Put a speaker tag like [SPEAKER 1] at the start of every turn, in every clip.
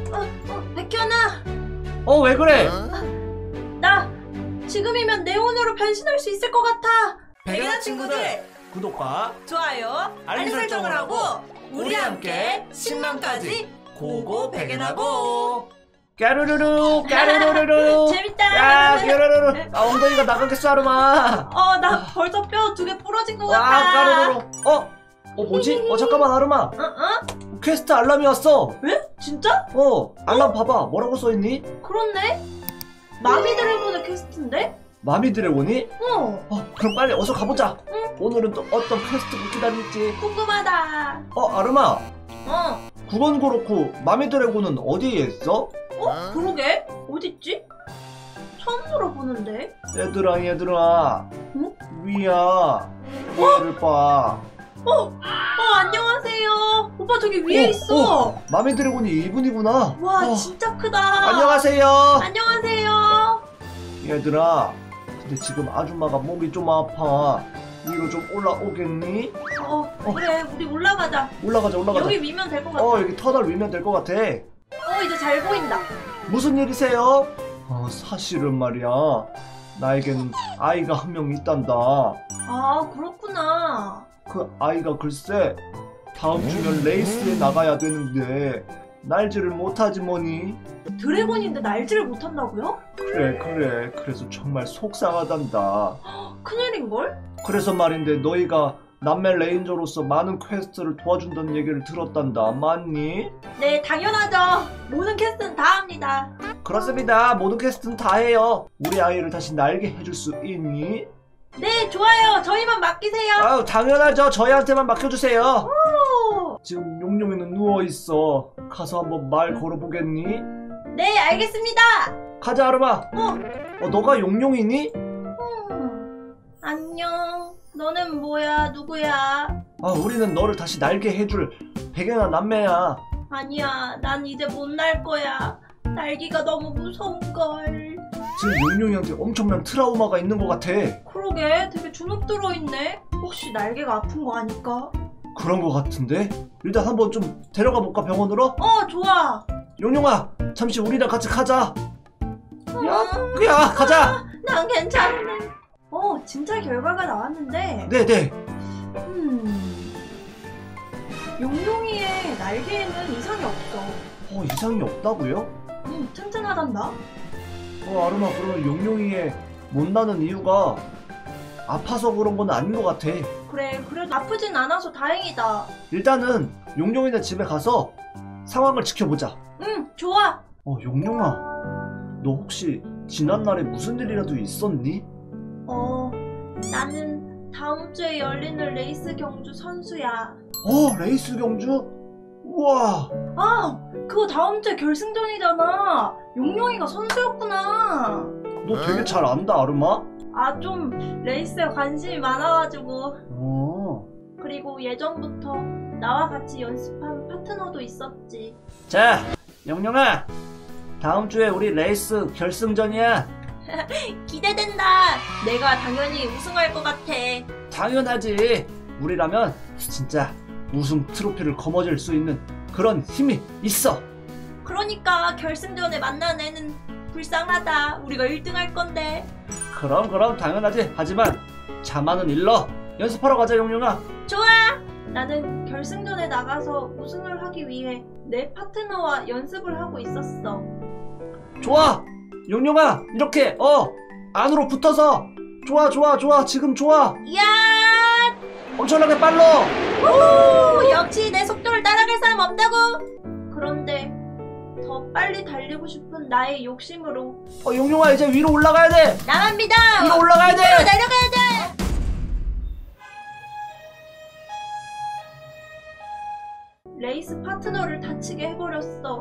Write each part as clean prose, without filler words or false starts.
[SPEAKER 1] 백현아,
[SPEAKER 2] 왜 그래?
[SPEAKER 1] 나 지금이면 네온으로 변신할 수 있을 것 같아.
[SPEAKER 3] 백연아 친구들,
[SPEAKER 2] 구독과
[SPEAKER 3] 좋아요, 알림 설정을 하고 우리 함께 10만까지 고고 백연하고.
[SPEAKER 2] 까르르르 까르르르르.
[SPEAKER 1] 재밌다.
[SPEAKER 2] 야 까르르르. 엉덩이가 나가겠어 아르마.
[SPEAKER 1] 나 벌써 뼈 2개 부러진 것
[SPEAKER 2] 와
[SPEAKER 1] 같아.
[SPEAKER 2] 까르르르. 뭐지? 잠깐만 아르마. 퀘스트 알람이 왔어.
[SPEAKER 1] 왜? 진짜?
[SPEAKER 2] 알람 봐봐. 뭐라고 써있니?
[SPEAKER 1] 그렇네. 마미 드래곤의 퀘스트인데?
[SPEAKER 2] 마미 드래곤이? 그럼 빨리 어서 가보자.
[SPEAKER 1] 응.
[SPEAKER 2] 오늘은 또 어떤 퀘스트가 기다릴지.
[SPEAKER 1] 궁금하다.
[SPEAKER 2] 아르마. 그건 그렇고 마미 드래곤은 어디에 있어?
[SPEAKER 1] 그러게? 어딨지? 처음 들어보는데.
[SPEAKER 2] 얘들아.
[SPEAKER 1] 응?
[SPEAKER 2] 위야. 위를 봐.
[SPEAKER 1] 안녕하세요. 오빠 저기 위에 있어.
[SPEAKER 2] 마미 드래곤이 이분이구나.
[SPEAKER 1] 와, 진짜 크다.
[SPEAKER 2] 안녕하세요.
[SPEAKER 1] 안녕하세요.
[SPEAKER 2] 얘들아, 근데 지금 아줌마가 목이 좀 아파. 위로 좀 올라오겠니?
[SPEAKER 1] 그래, 우리 올라가자.
[SPEAKER 2] 올라가자.
[SPEAKER 1] 여기 위면 될 것 같아.
[SPEAKER 2] 여기 터널 위면 될 것 같아.
[SPEAKER 1] 이제 잘 보인다.
[SPEAKER 2] 무슨 일이세요? 사실은 말이야. 나에겐 아이가 한 명 있단다.
[SPEAKER 1] 그렇구나.
[SPEAKER 2] 그 아이가 글쎄 다음 주면 레이스에 나가야 되는데 날지를 못하지 뭐니.
[SPEAKER 1] 드래곤인데 날지를 못한다고요?
[SPEAKER 2] 그래. 그래서 정말 속상하단다.
[SPEAKER 1] 큰일인걸?
[SPEAKER 2] 그래서 말인데 너희가 남매 레인저로서 많은 퀘스트를 도와준다는 얘기를 들었단다. 맞니?
[SPEAKER 1] 네, 당연하죠. 모든 퀘스트는 다 합니다.
[SPEAKER 2] 그렇습니다. 모든 퀘스트는 다 해요. 우리 아이를 다시 날게 해줄 수 있니?
[SPEAKER 1] 네, 좋아요. 저희만 맡기세요.
[SPEAKER 2] 당연하죠. 저희한테만 맡겨주세요.
[SPEAKER 1] 오.
[SPEAKER 2] 지금 용용이는 누워있어. 가서 한번 말 걸어보겠니?
[SPEAKER 1] 네, 알겠습니다.
[SPEAKER 2] 가자 아르마. 너가 용용이니?
[SPEAKER 1] 안녕. 너는 뭐야? 누구야?
[SPEAKER 2] 우리는 너를 다시 날게 해줄 백연아 남매야.
[SPEAKER 1] 아니야, 난 이제 못 날 거야. 날기가 너무 무서운걸.
[SPEAKER 2] 지금 용용이한테 엄청난 트라우마가 있는 것 같아.
[SPEAKER 1] 그러게, 되게 주눅 들어있네. 혹시 날개가 아픈 거 아닐까?
[SPEAKER 2] 그런 것 같은데? 일단 한번 좀 데려가 볼까 병원으로?
[SPEAKER 1] 좋아.
[SPEAKER 2] 용용아, 잠시 우리랑 같이 가자. 야, 가자.
[SPEAKER 1] 난 괜찮네. 진짜 결과가 나왔는데.
[SPEAKER 2] 네네.
[SPEAKER 1] 용용이의 날개에는 이상이 없어.
[SPEAKER 2] 이상이 없다고요?
[SPEAKER 1] 튼튼하단다.
[SPEAKER 2] 아르마, 그러면 용용이의 못 나는 이유가 아파서 그런 건 아닌 것 같아.
[SPEAKER 1] 그래, 그래도 아프진 않아서 다행이다.
[SPEAKER 2] 일단은 용용이네 집에 가서 상황을 지켜보자.
[SPEAKER 1] 좋아.
[SPEAKER 2] 용용아, 너 혹시 지난날에 무슨 일이라도 있었니?
[SPEAKER 1] 나는 다음 주에 열리는 레이스 경주 선수야.
[SPEAKER 2] 레이스 경주? 우와.
[SPEAKER 1] 그거 다음 주에 결승전이잖아. 용용이가 선수였구나.
[SPEAKER 2] 너 되게 잘 안다 아르마?
[SPEAKER 1] 좀 레이스에 관심이 많아가지고. 그리고 예전부터 나와 같이 연습한 파트너도 있었지.
[SPEAKER 2] 자, 용용아, 다음 주에 우리 레이스 결승전이야.
[SPEAKER 1] 기대된다. 내가 당연히 우승할 것 같아.
[SPEAKER 2] 당연하지. 우리라면 진짜 우승 트로피를 거머쥘 수 있는 그런 힘이 있어.
[SPEAKER 1] 그러니까 결승전에 만난 애는 불쌍하다. 우리가 1등 할 건데.
[SPEAKER 2] 그럼 당연하지. 하지만 자만은 일러. 연습하러 가자 용용아.
[SPEAKER 1] 좋아. 나는 결승전에 나가서 우승을 하기 위해 내 파트너와 연습을 하고 있었어.
[SPEAKER 2] 좋아. 용용아, 이렇게 안으로 붙어서. 좋아. 지금 좋아.
[SPEAKER 1] 이야.
[SPEAKER 2] 엄청나게 빨라.
[SPEAKER 1] 오, 역시 내 속도를 따라갈 사람 없다고. 그런데 더 빨리 달리고 싶은 나의 욕심으로.
[SPEAKER 2] 용용아, 이제 위로 올라가야 돼.
[SPEAKER 1] 나만 믿어.
[SPEAKER 2] 위로 올라가야 돼.
[SPEAKER 1] 밑으로 내려가야 돼. 레이스 파트너를 다치게 해버렸어.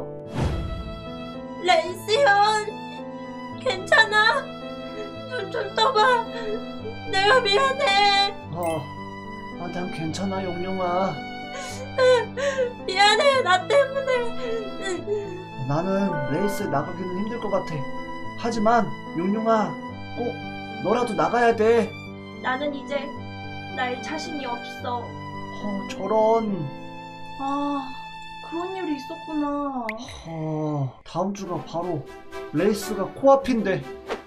[SPEAKER 1] 레이스현, 괜찮아? 좀 떠봐. 내가 미안해.
[SPEAKER 2] 난 괜찮아 용용아.
[SPEAKER 1] 미안해, 나 때문에.
[SPEAKER 2] 나는 레이스에 나가기는 힘들 것 같아. 하지만 용용아, 꼭 너라도 나가야 돼.
[SPEAKER 1] 나는 이제 날 자신이 없어.
[SPEAKER 2] 저런.
[SPEAKER 1] 그런 일이 있었구나.
[SPEAKER 2] 다음 주가 바로 레이스가 코앞인데.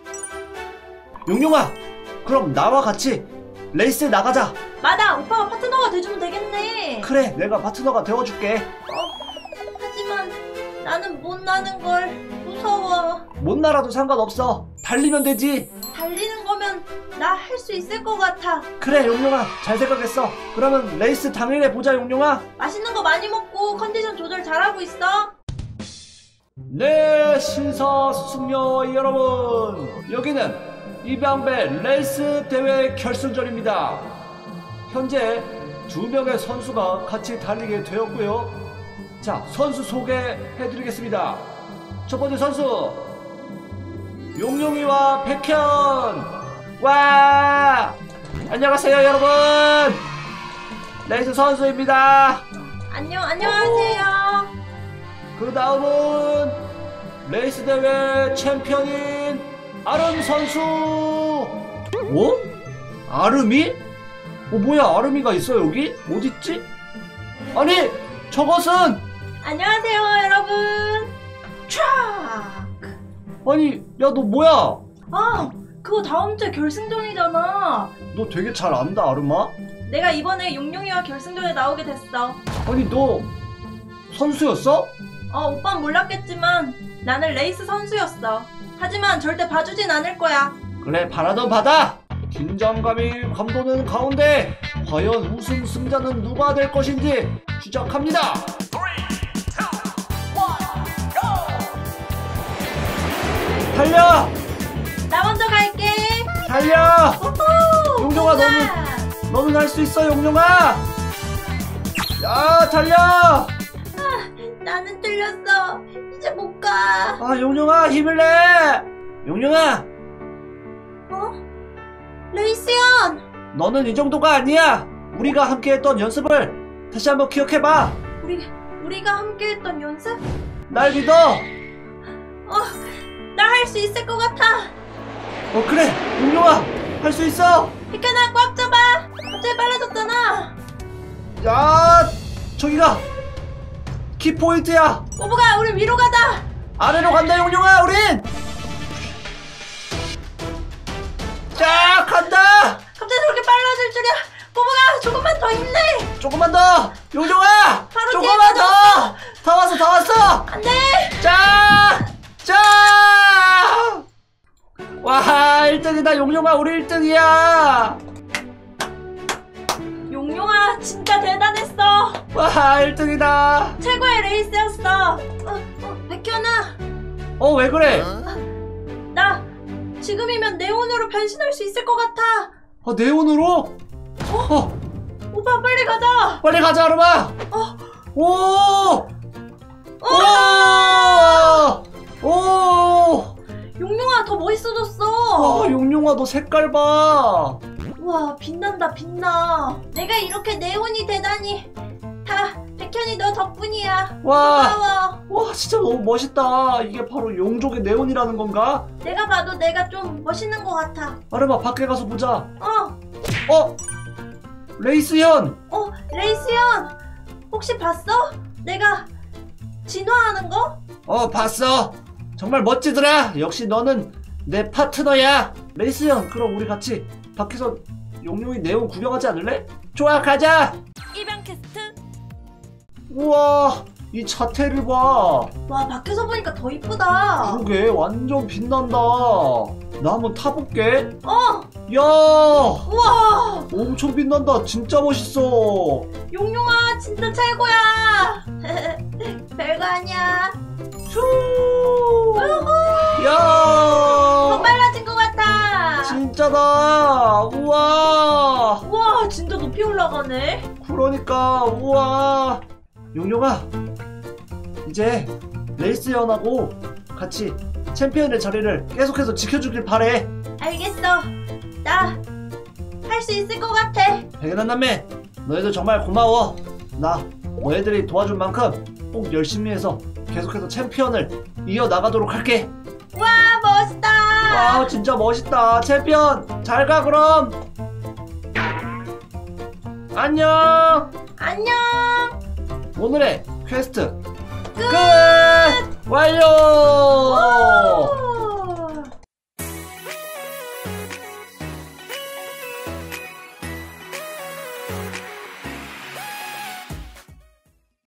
[SPEAKER 2] 용용아, 그럼 나와 같이 레이스에 나가자.
[SPEAKER 1] 맞아, 오빠가 파트너가 돼주면 되겠네.
[SPEAKER 2] 그래, 내가 파트너가 되어줄게.
[SPEAKER 1] 하지만 나는 못 나는 걸 무서워.
[SPEAKER 2] 못 날아도 상관없어. 달리면 되지.
[SPEAKER 1] 달리는 거면 나 할 수 있을 것 같아.
[SPEAKER 2] 그래, 용용아, 잘 생각했어. 그러면 레이스 당일에 보자, 용용아.
[SPEAKER 1] 맛있는 거 많이 먹고 컨디션 조절 잘하고 있어.
[SPEAKER 2] 네, 신사숙녀 여러분, 여기는 이방배 레이스 대회 결승전입니다. 현재 2명의 선수가 같이 달리게 되었고요. 자, 선수 소개해드리겠습니다. 첫 번째 선수 용용이와 백현. 와, 안녕하세요 여러분, 레이스 선수입니다.
[SPEAKER 1] 안녕하세요.
[SPEAKER 2] 그 다음은 레이스 대회 챔피언인 아름 선수. 어? 아름이? 뭐야, 아름이가 있어 여기? 어딨지? 아니, 저것은.
[SPEAKER 1] 안녕하세요 여러분. 촥.
[SPEAKER 2] 아니, 야, 너 뭐야?
[SPEAKER 1] 그거 다음 주에 결승전이잖아.
[SPEAKER 2] 너 되게 잘 안다, 아름아.
[SPEAKER 1] 내가 이번에 용용이와 결승전에 나오게 됐어.
[SPEAKER 2] 아니, 너 선수였어?
[SPEAKER 1] 오빤 몰랐겠지만 나는 레이스 선수였어. 하지만 절대 봐주진 않을 거야.
[SPEAKER 2] 그래, 바라던 바다. 긴장감이 감도는 가운데 과연 우승 승자는 누가 될 것인지 시작합니다. 달려!
[SPEAKER 1] 나 먼저 갈게.
[SPEAKER 2] 달려!
[SPEAKER 1] 우후!
[SPEAKER 2] 용용아,
[SPEAKER 1] 우와!
[SPEAKER 2] 너는 할 수 있어, 용용아! 야, 달려!
[SPEAKER 1] 나는 틀렸어. 이제 못 가.
[SPEAKER 2] 용용아, 힘을 내! 용용아,
[SPEAKER 1] 레이스연!
[SPEAKER 2] 너는 이 정도가 아니야! 우리가 함께 했던 연습을 다시 한번 기억해봐!
[SPEAKER 1] 우리가 함께 했던 연습?
[SPEAKER 2] 날 믿어!
[SPEAKER 1] 나 할 수 있을 것 같아.
[SPEAKER 2] 그래! 용용아! 할 수 있어!
[SPEAKER 1] 백현아, 꽉 잡아. 갑자기 빨라졌잖아.
[SPEAKER 2] 야! 저기가 키포인트야!
[SPEAKER 1] 오브가, 우리 위로 가자.
[SPEAKER 2] 아래로 간다, 용용아! 우린! 쫙 간다!
[SPEAKER 1] 갑자기 저렇게 빨라질 줄이야. 오브가, 조금만 더 힘내.
[SPEAKER 2] 조금만 더! 용용아!
[SPEAKER 1] 바로
[SPEAKER 2] 조금만
[SPEAKER 1] 뒤에
[SPEAKER 2] 더! 다 왔어, 다 왔어!
[SPEAKER 1] 안 돼.
[SPEAKER 2] 자! 자! 와, 1등이다, 용용아. 우리 1등이야!
[SPEAKER 1] 용용아, 진짜 대단했어.
[SPEAKER 2] 와, 1등이다!
[SPEAKER 1] 최고의 레이스였어. 백현아,
[SPEAKER 2] 왜 그래?
[SPEAKER 1] 나 지금이면 네온으로 변신할 수 있을 것 같아.
[SPEAKER 2] 네온으로?
[SPEAKER 1] 오빠, 빨리 가자.
[SPEAKER 2] 빨리 가자, 아름아! 오! 오!
[SPEAKER 1] 용용아, 더 멋있어졌어.
[SPEAKER 2] 용용아, 너 색깔 봐!
[SPEAKER 1] 우와, 빛난다, 빛나. 내가 이렇게 네온이 되다니. 다 백현이 너 덕분이야.
[SPEAKER 2] 와!
[SPEAKER 1] 고마워.
[SPEAKER 2] 와, 진짜 너무 멋있다. 이게 바로 용족의 네온이라는 건가?
[SPEAKER 1] 내가 봐도 내가 좀 멋있는 것 같아.
[SPEAKER 2] 아름아, 밖에 가서 보자.
[SPEAKER 1] 어,
[SPEAKER 2] 레이스현!
[SPEAKER 1] 레이스연. 혹시 봤어? 내가 진화하는 거?
[SPEAKER 2] 봤어. 정말 멋지더라. 역시 너는 내 파트너야. 레이스현, 그럼 우리 같이 밖에서 용용이 네온 구경하지 않을래? 좋아, 가자.
[SPEAKER 1] 입양 캐스트.
[SPEAKER 2] 우와, 이 자태를 봐.
[SPEAKER 1] 와, 밖에서 보니까 더 이쁘다.
[SPEAKER 2] 그러게, 완전 빛난다. 나 한번 타볼게. 야,
[SPEAKER 1] 우와,
[SPEAKER 2] 엄청 빛난다. 진짜 멋있어.
[SPEAKER 1] 용용아, 진짜 최고야. 별거 아니야.
[SPEAKER 2] 슈.
[SPEAKER 1] 더
[SPEAKER 2] 야,
[SPEAKER 1] 빨라진 것 같아.
[SPEAKER 2] 진짜다. 우와.
[SPEAKER 1] 우와, 진짜 높이 올라가네.
[SPEAKER 2] 그러니까, 우와. 용용아, 이제 레이스연하고 같이 챔피언의 자리를 계속해서 지켜주길 바래.
[SPEAKER 1] 알겠어. 나 할 수 있을 것 같아.
[SPEAKER 2] 백연한 남매, 너희들 정말 고마워. 나 너희들이 도와준 만큼 꼭 열심히 해서 계속해서 챔피언을 이어나가도록 할게.
[SPEAKER 1] 와, 멋있다.
[SPEAKER 2] 와, 진짜 멋있다. 챔피언, 잘 가 그럼. 안녕.
[SPEAKER 1] 안녕.
[SPEAKER 2] 오늘의 퀘스트 끝! 완료!